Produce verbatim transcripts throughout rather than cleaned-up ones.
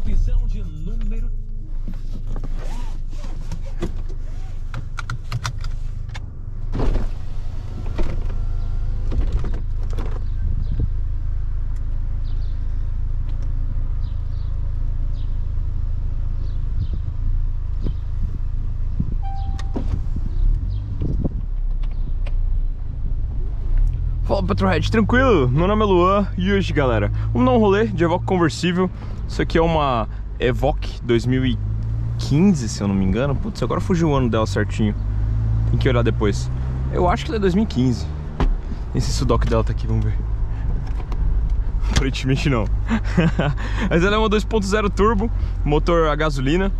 opção de número... Fala Petrohead, tranquilo? Meu nome é Luan e hoje, galera, vamos dar um rolê de Evoque conversível. Isso aqui é uma Evoque dois mil e quinze, se eu não me engano. Putz, agora fugiu o ano dela certinho. Tem que olhar depois. Eu acho que ela é dois mil e quinze. Esse sudoku dela tá aqui, vamos ver. Aparentemente não. Mas ela é uma dois ponto zero turbo, motor a gasolina.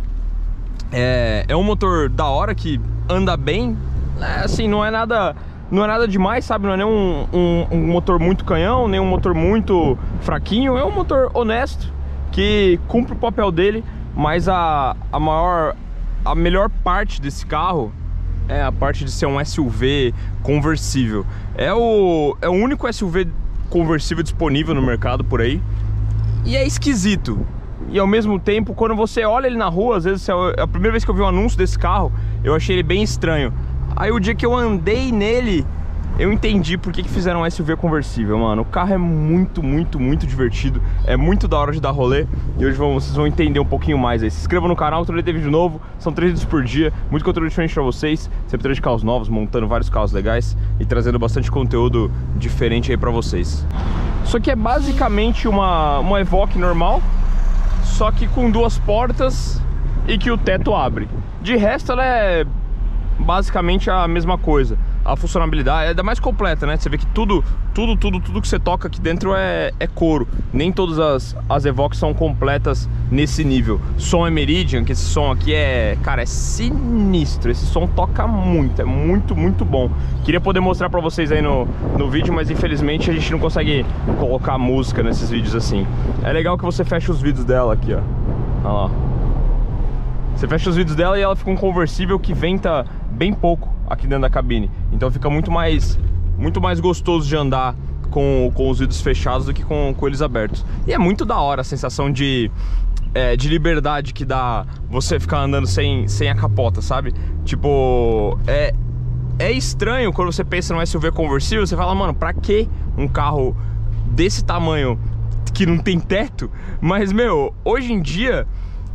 É, é um motor da hora que anda bem. É, assim, não é nada... Não é nada demais, sabe? Não é nem um, um, um motor muito canhão, nem um motor muito fraquinho. É um motor honesto, que cumpre o papel dele. Mas a, a maior, a melhor parte desse carro é a parte de ser um S U V conversível. É o, é o único S U V conversível disponível no mercado por aí. E é esquisito. E ao mesmo tempo, quando você olha ele na rua, às vezes, a primeira vez que eu vi um anúncio desse carro, eu achei ele bem estranho. Aí o dia que eu andei nele, eu entendi por que que fizeram um S U V conversível, mano. O carro é muito, muito, muito divertido. É muito da hora de dar rolê. E hoje vamos, vocês vão entender um pouquinho mais aí. Se inscreva no canal, todo dia tem vídeo novo. São três vídeos por dia, muito conteúdo diferente pra vocês. Sempre trazendo carros novos, montando vários carros legais e trazendo bastante conteúdo diferente aí pra vocês. Isso aqui é basicamente uma, uma Evoque normal, só que com duas portas e que o teto abre. De resto ela é basicamente a mesma coisa. A funcionalidade é ainda mais completa, né? Você vê que tudo, tudo, tudo, tudo que você toca aqui dentro é, é couro. Nem todas as, as Evoques são completas nesse nível. Som é Meridian, que esse som aqui é... Cara, é sinistro. Esse som toca muito, é muito, muito bom. Queria poder mostrar pra vocês aí no, no vídeo, mas infelizmente a gente não consegue colocar música nesses vídeos assim. É legal que você fecha os vídeos dela aqui, ó. Olha lá. Você fecha os vidros dela e ela fica um conversível que venta bem pouco aqui dentro da cabine. Então fica muito mais, muito mais gostoso de andar com, com os vidros fechados do que com, com eles abertos. E é muito da hora a sensação de, é, de liberdade que dá você ficar andando sem, sem a capota, sabe? Tipo, é, é estranho quando você pensa no S U V conversível. Você fala, mano, pra que um carro desse tamanho que não tem teto? Mas, meu, hoje em dia...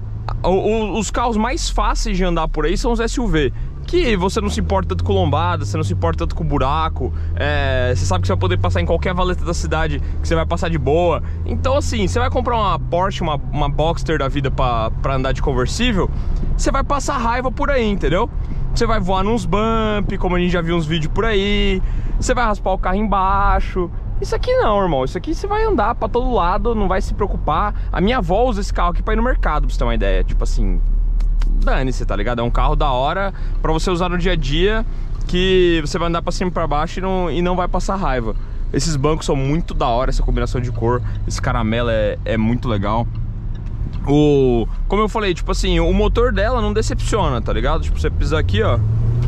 os carros mais fáceis de andar por aí são os S U V, que você não se importa tanto com lombada, você não se importa tanto com buraco, é, você sabe que você vai poder passar em qualquer valeta da cidade, que você vai passar de boa. Então assim, você vai comprar uma Porsche, uma, uma Boxster da vida pra, pra andar de conversível, você vai passar raiva por aí, entendeu? Você vai voar nos bump, como a gente já viu uns vídeos por aí, você vai raspar o carro embaixo. Isso aqui não, irmão, isso aqui você vai andar pra todo lado, não vai se preocupar. A minha avó usa esse carro aqui pra ir no mercado, pra você ter uma ideia. Tipo assim, dane-se, tá ligado? É um carro da hora pra você usar no dia a dia, que você vai andar pra cima e pra baixo e não, e não vai passar raiva. Esses bancos são muito da hora, essa combinação de cor, esse caramelo é, é muito legal. O, como eu falei, tipo assim, o motor dela não decepciona, tá ligado? Tipo, você pisar aqui, ó,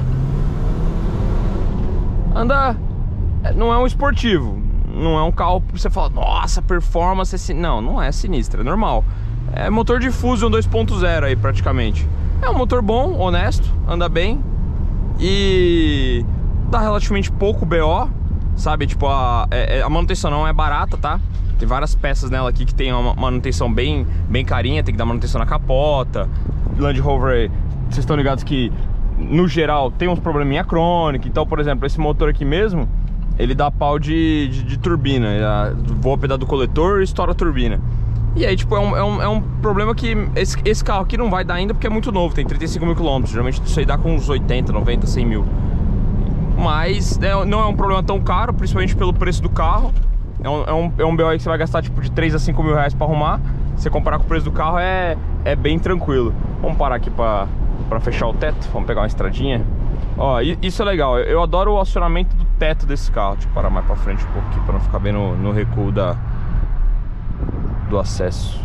anda, não é um esportivo. Não é um carro que você fala, nossa, performance é sin... Não, não é sinistra, é normal. É motor de Fusion dois ponto zero aí praticamente. É um motor bom, honesto, anda bem e dá relativamente pouco B O, sabe? Tipo, a, a manutenção não é barata, tá? Tem várias peças nela aqui que tem uma manutenção bem, bem carinha, tem que dar manutenção na capota. Land Rover, vocês estão ligados que no geral tem uns probleminha crônicos. Então, por exemplo, esse motor aqui mesmo, ele dá pau de, de, de turbina, voa pedaço do coletor e estoura a turbina. E aí, tipo, é um, é um, é um problema que esse, esse carro aqui não vai dar ainda porque é muito novo, tem trinta e cinco mil quilômetros. Geralmente isso aí dá com uns oitenta, noventa, cem mil. Mas é, não é um problema tão caro, principalmente pelo preço do carro. É um, é um, é um B O aí que você vai gastar tipo de três a cinco mil reais pra arrumar. Se você comparar com o preço do carro, é, é bem tranquilo. Vamos parar aqui pra, pra fechar o teto, vamos pegar uma estradinha. Ó, isso é legal, eu adoro o acionamento do teto desse carro. Deixa eu parar mais pra frente um pouco aqui pra não ficar bem no, no recuo da, do acesso.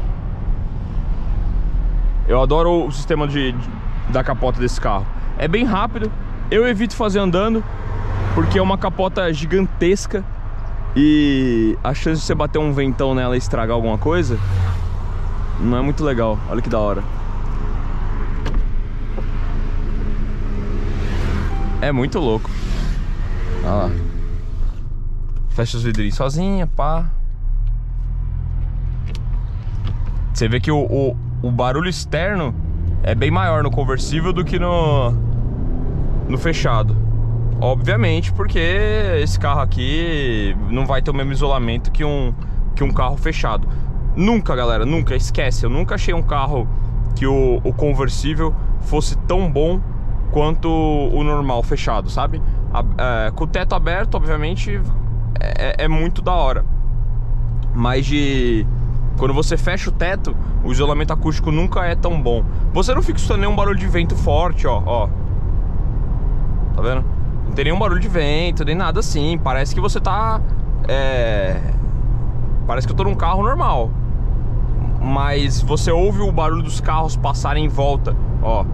Eu adoro o sistema de, de, da capota desse carro. É bem rápido, eu evito fazer andando, porque é uma capota gigantesca e a chance de você bater um ventão nela e estragar alguma coisa não é muito legal. Olha que da hora. É muito louco. Olha lá. Fecha os vidrinhos sozinha, pá. Você vê que o, o, o barulho externo é bem maior no conversível do que no, no fechado. Obviamente, porque esse carro aqui não vai ter o mesmo isolamento que um, que um carro fechado. Nunca, galera, nunca, esquece. Eu nunca achei um carro que o, o conversível fosse tão bom quanto o normal fechado, sabe? A, é, com o teto aberto, obviamente, é, é muito da hora. Mas de... quando você fecha o teto, o isolamento acústico nunca é tão bom. Você não fica escutando nenhum barulho de vento forte, ó, ó. Tá vendo? Não tem nenhum barulho de vento, nem nada assim. Parece que você tá... É... Parece que eu tô num carro normal. Mas você ouve o barulho dos carros passarem em volta, ó.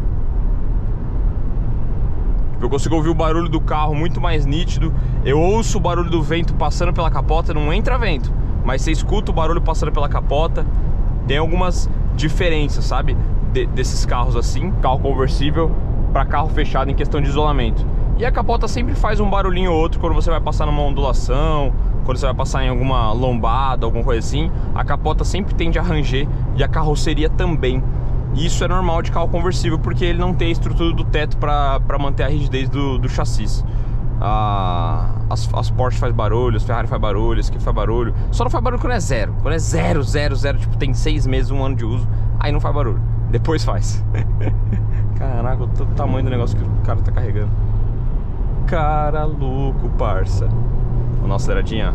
Eu consigo ouvir o barulho do carro muito mais nítido. Eu ouço o barulho do vento passando pela capota. Não entra vento, mas você escuta o barulho passando pela capota. Tem algumas diferenças, sabe? De, desses carros assim, carro conversível para carro fechado em questão de isolamento. E a capota sempre faz um barulhinho ou outro quando você vai passar numa ondulação, quando você vai passar em alguma lombada, alguma coisa assim. A capota sempre tende a ranger e a carroceria também. E isso é normal de carro conversível, porque ele não tem a estrutura do teto para manter a rigidez do, do chassi. Ah, as, as Porsche faz barulho, as Ferrari faz barulho, as Ski faz barulho. Só não faz barulho quando é zero. Quando é zero, zero, zero, tipo tem seis meses, um ano de uso, aí não faz barulho. Depois faz. Caraca, o tamanho do negócio que o cara tá carregando. Cara louco, parça. Vamos dar uma aceleradinha.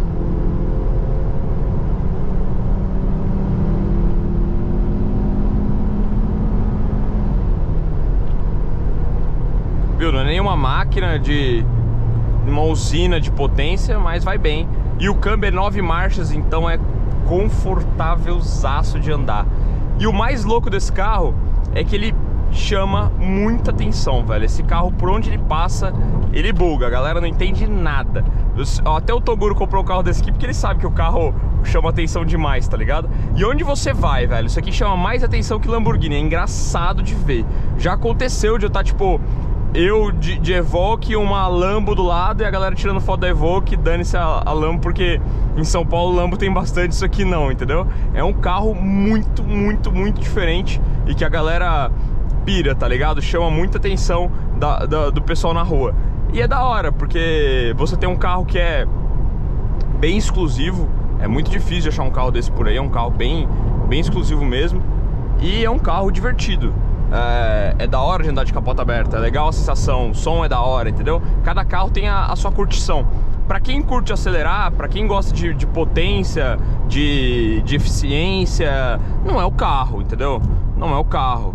Viu? Não é nenhuma máquina de... uma usina de potência, mas vai bem. E o câmbio é nove marchas, então é confortávelzaço de andar. E o mais louco desse carro é que ele chama muita atenção, velho. Esse carro, por onde ele passa, ele buga. A galera não entende nada. Eu, até o Toguro comprou um carro desse aqui porque ele sabe que o carro chama atenção demais, tá ligado? E onde você vai, velho, isso aqui chama mais atenção que Lamborghini. É engraçado de ver. Já aconteceu de eu estar, tipo... eu de, de Evoque, uma Lambo do lado e a galera tirando foto da Evoque, dane-se a, a Lambo, porque em São Paulo Lambo tem bastante, isso aqui não, entendeu? É um carro muito, muito, muito diferente e que a galera pira, tá ligado? Chama muita atenção da, da, do pessoal na rua. E é da hora, porque você tem um carro que é bem exclusivo, é muito difícil de achar um carro desse por aí, é um carro bem, bem exclusivo mesmo, e é um carro divertido. É, é da hora de andar de capota aberta, é legal a sensação, o som é da hora, entendeu? Cada carro tem a, a sua curtição. Pra quem curte acelerar, pra quem gosta de, de potência, de, de eficiência, não é o carro, entendeu? Não é o carro.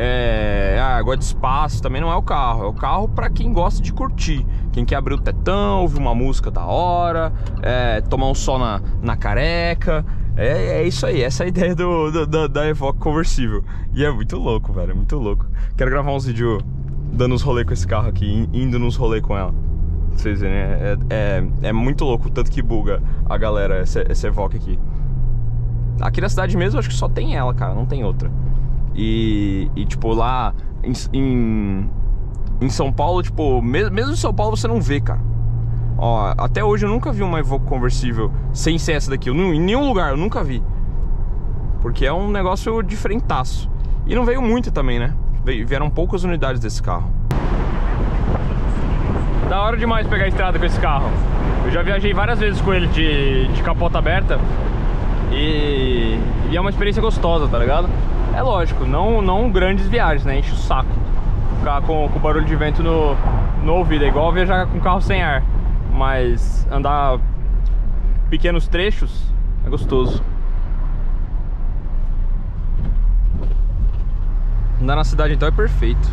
É, ah, gosta de espaço, também não é o carro. É o carro pra quem gosta de curtir. Quem quer abrir o tetão, ouvir uma música da hora, é, tomar um sol na, na careca. É, é isso aí, essa é a ideia do, do, da, da Evoque conversível. E é muito louco, velho, é muito louco. Quero gravar uns vídeos dando uns rolês com esse carro aqui, indo nos rolês com ela. Pra vocês verem, é, é, é muito louco o tanto que buga a galera, esse, esse Evoque aqui. Aqui na cidade mesmo, acho que só tem ela, cara, não tem outra. E, e tipo, lá em, em, em São Paulo, tipo, mesmo, mesmo em São Paulo você não vê, cara. Ó, até hoje eu nunca vi uma Evoque conversível sem ser essa daqui. Eu, em nenhum lugar, eu nunca vi. Porque é um negócio diferentaço. E não veio muito também, né? Vieram poucas unidades desse carro. Da hora demais pegar a estrada com esse carro. Eu já viajei várias vezes com ele de, de capota aberta. E, e é uma experiência gostosa, tá ligado? É lógico, não, não grandes viagens, né? Enche o saco ficar com, com barulho de vento no, no ouvido. É igual viajar com carro sem ar. Mas andar pequenos trechos é gostoso. Andar na cidade então é perfeito.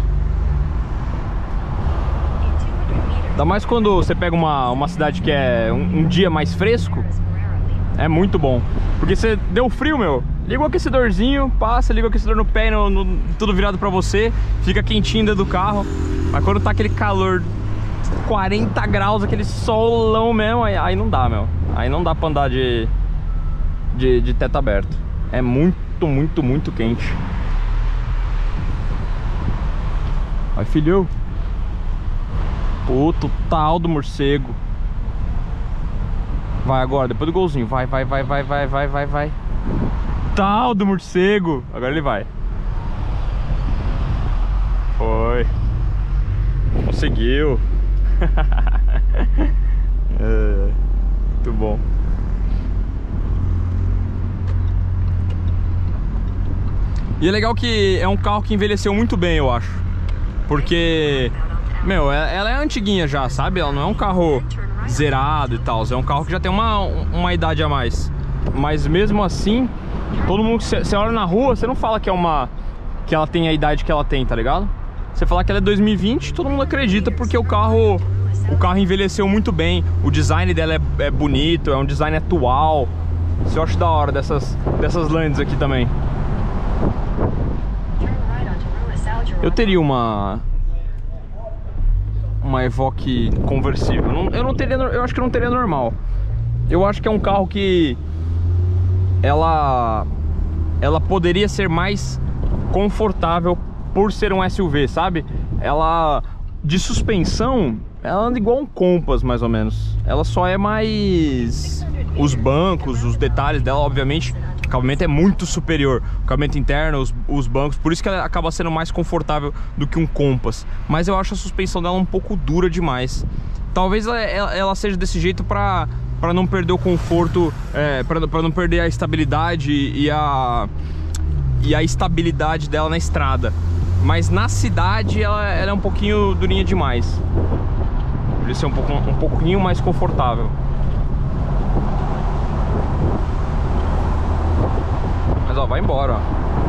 Ainda mais quando você pega uma, uma cidade que é um, um dia mais fresco. É muito bom. Porque você deu frio, meu, liga o aquecedorzinho, passa, liga o aquecedor no pé, no, no, tudo virado pra você. Fica quentinho dentro do carro. Mas quando tá aquele calor, quarenta graus, aquele solão mesmo, aí, aí não dá, meu. Aí não dá pra andar de, de, de teto aberto. É muito muito, muito, muito quente. Vai, filho. Puto, tal do morcego. Vai agora, depois do golzinho. Vai, vai, vai, vai, vai, vai, vai, vai. Tal do morcego. Agora ele vai. Foi. Conseguiu. É, muito bom. E é legal que é um carro que envelheceu muito bem, eu acho. Porque, meu, ela é antiguinha já, sabe? Ela não é um carro zerado e tal. É um carro que já tem uma, uma idade a mais. Mas mesmo assim, todo mundo que você olha na rua, você não fala que é uma... que ela tem a idade que ela tem, tá ligado? Você falar que ela é dois mil e vinte, todo mundo acredita, porque o carro o carro envelheceu muito bem. O design dela é, é bonito, é um design atual. Isso eu acho da hora dessas, dessas lentes aqui também. Eu teria uma uma Evoque conversível. Eu não, eu não teria, eu acho que eu não teria normal. Eu acho que é um carro que ela ela poderia ser mais confortável por ser um S U V, sabe? Ela, de suspensão, ela anda igual um Compass, mais ou menos. Ela só é mais... os bancos, os detalhes dela, obviamente, o acabamento é muito superior. O acabamento interno, os, os bancos, por isso que ela acaba sendo mais confortável do que um Compass. Mas eu acho a suspensão dela um pouco dura demais. Talvez ela, ela seja desse jeito pra, pra não perder o conforto, é, pra, pra não perder a estabilidade e a... e a estabilidade dela na estrada. Mas na cidade ela, ela é um pouquinho durinha demais. Poderia ser um, pouco, um pouquinho mais confortável. Mas ó, vai embora, ó.